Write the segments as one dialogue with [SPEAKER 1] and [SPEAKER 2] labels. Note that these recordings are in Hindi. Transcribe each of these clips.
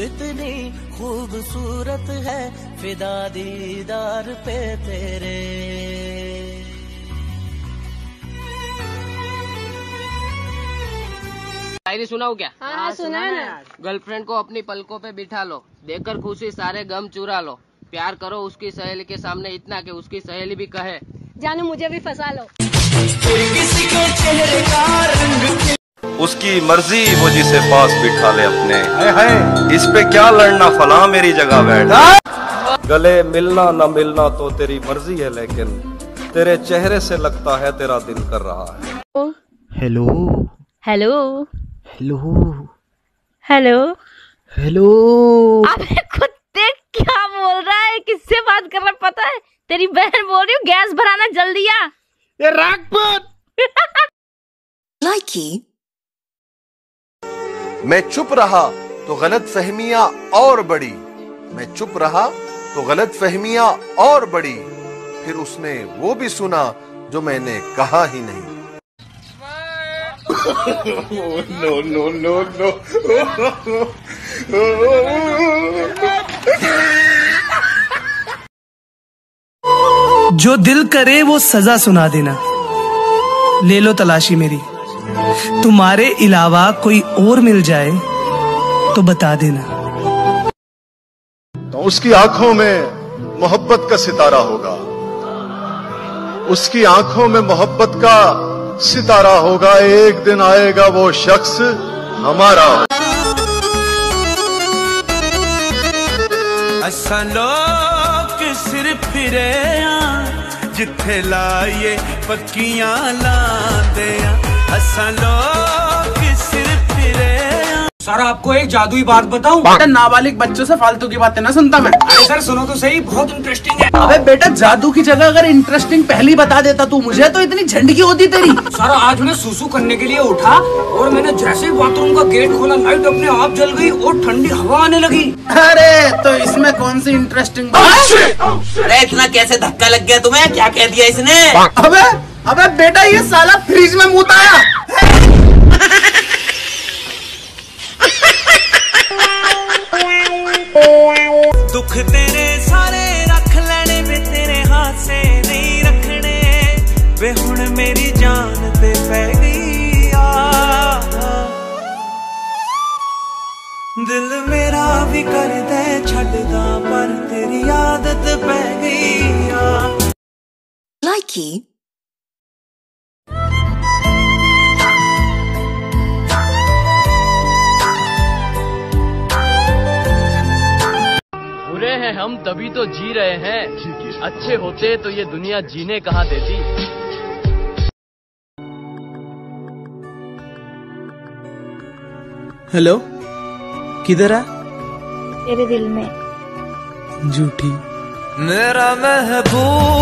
[SPEAKER 1] इतनी खूबसूरत है, फिदा दीदार पे तेरे।
[SPEAKER 2] शायरी सुनाऊं क्या?
[SPEAKER 3] हाँ सुना ना।
[SPEAKER 2] गर्लफ्रेंड को अपनी पलकों पे बिठा लो, देकर खुशी सारे गम चुरा लो, प्यार करो उसकी सहेली के सामने इतना कि उसकी सहेली भी कहे
[SPEAKER 3] जानू मुझे भी फंसा लो।
[SPEAKER 1] किसी के चेहरे का रंग,
[SPEAKER 4] उसकी मर्जी वो जिसे पास बिठा ले अपने, इस पे क्या लड़ना फला मेरी जगह बैठ। गले मिलना न मिलना तो तेरी मर्जी है, लेकिन तेरे चेहरे से लगता है तेरा दिल कर रहा है।
[SPEAKER 5] Hello
[SPEAKER 3] hello
[SPEAKER 5] hello
[SPEAKER 3] hello
[SPEAKER 5] hello.
[SPEAKER 3] अबे कुत्ते क्या बोल रहा है, किससे बात कर रहा है पता है? तेरी बहन बोल रही हूँ गैस भराना जल्दी आ।
[SPEAKER 5] ये रागपुर
[SPEAKER 6] लाइकी। मैं चुप रहा तो गलत फहमियां और बढ़ी, मैं चुप रहा तो गलत फहमियां और बढ़ी, फिर उसने वो भी सुना जो मैंने कहा ही नहीं। No no no no.
[SPEAKER 1] जो दिल करे वो सजा सुना देना, ले लो तलाशी मेरी, तुम्हारे अलावा कोई और मिल जाए तो बता देना।
[SPEAKER 6] तो उसकी आंखों में मोहब्बत का सितारा होगा, उसकी आंखों में मोहब्बत का सितारा होगा, एक दिन आएगा वो शख्स हमारा।
[SPEAKER 1] असा लोग सिर फिरे जिथे लाइए पक्कियां लांदे, असा लोग सिर फिरे।
[SPEAKER 7] सर आपको एक जादुई बात बताऊं? बेटा नाबालिग बच्चों से फालतू की बातें ना सुनता मैं। अरे सर सुनो तो सही, बहुत इंटरेस्टिंग है। अबे बेटा जादू की जगह अगर इंटरेस्टिंग पहली बता देता तू मुझे, तो इतनी झंडकी होती तेरी। सर आज मैं सुसु करने के लिए उठा और मैंने जैसे ही बाथरूम का गेट खोला, लाइट अपने आप जल गई और ठंडी हवा आने लगी। अरे तो इसमें कौन सी इंटरेस्टिंग बात?
[SPEAKER 8] अरे इतना कैसे धक्का लग गया तुम्हें, क्या कह दिया इसने?
[SPEAKER 7] अबे बेटा ये साला फ्रिज में मुंह आया।
[SPEAKER 1] दुख तेरे सारे रख लेने वे, तेरे हाथ से नहीं रखने वे, हुण मेरी जान ते पै गई आ। दिल मेरा भी कर दे छड्डदा, पर तेरी आदत पै गई आ।
[SPEAKER 6] लाइकी।
[SPEAKER 2] बुरे हैं हम तभी तो जी रहे हैं, अच्छे होते तो ये दुनिया जीने कहाँ देती।
[SPEAKER 1] हेलो किधर है?
[SPEAKER 3] तेरे दिल में।
[SPEAKER 1] झूठी मेरा महबूब।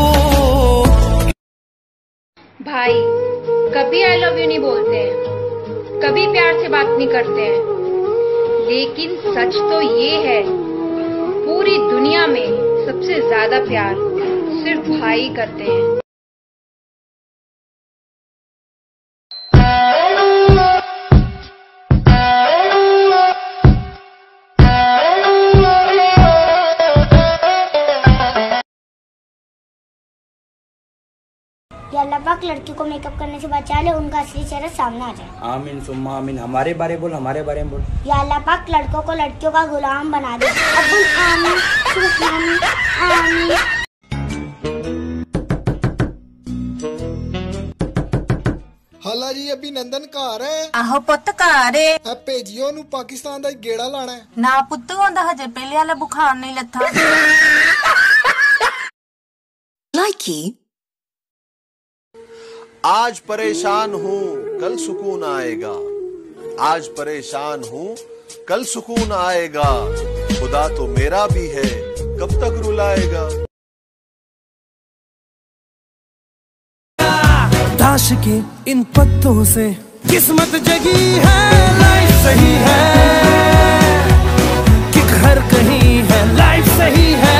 [SPEAKER 3] भाई कभी आई लव यू नहीं बोलते हैं, कभी प्यार से बात नहीं करते हैं, लेकिन सच तो ये है पूरी दुनिया में सबसे ज्यादा प्यार सिर्फ भाई करते हैं।
[SPEAKER 9] या अल्लाह पाक लड़की को मेकअप करने से बचा ले, उनका असली चेहरा सामने आ जाए।
[SPEAKER 7] आमीन सुम्मा आमीन। हमारे बारे बोल, हमारे बारे में बोल।
[SPEAKER 9] या अल्लाह पाक लड़कों को लड़कियों का गुलाम बना दे। अब्बुल आमीन सुब्हान आमीन।
[SPEAKER 10] हाला जी अभिनंदन घर है।
[SPEAKER 11] आहो पुत्त घर है।
[SPEAKER 10] भेजियो नू पाकिस्तान दा गेड़ा लाना है।
[SPEAKER 11] ना पुत्त होंदा हजे पहले वाला बुखार नहीं लथा।
[SPEAKER 6] लाइकी। आज परेशान हूँ कल सुकून आएगा, आज परेशान हूँ कल सुकून आएगा, खुदा तो मेरा भी है कब तक रुलाएगा।
[SPEAKER 1] ताश के इन पत्तों से किस्मत जगी है, लाइफ सही है कि घर कहीं है, लाइफ सही है,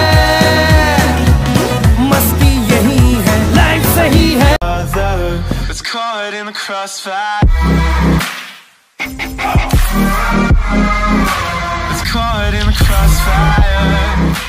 [SPEAKER 1] मस्ती यही है, लाइफ सही है। It's caught in the crossfire. It's caught in
[SPEAKER 12] crossfire.